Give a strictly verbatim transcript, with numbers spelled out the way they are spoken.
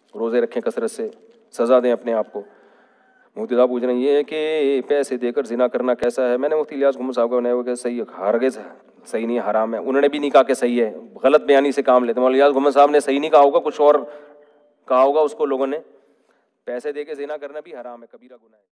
रोज़े रखें कसरत से, सज़ा दें अपने आप को। मुफ्ती साहब पूछ रहे हैं ये कि पैसे देकर जिना करना कैसा है। मैंने मुफ्ती इलियास गुम्मद साहब को बनाया हुआ सही है, हरगिज़ सही नहीं है, हराम है। उन्होंने भी नहीं कहा कि सही है, गलत बयानी से काम लेते हैं। इलियास गुम्मद साहब ने सही नहीं कहा होगा, कुछ और कहा होगा उसको लोगों ने। पैसे दे के जिना करना भी हराम है, कबीरा गुनाह है।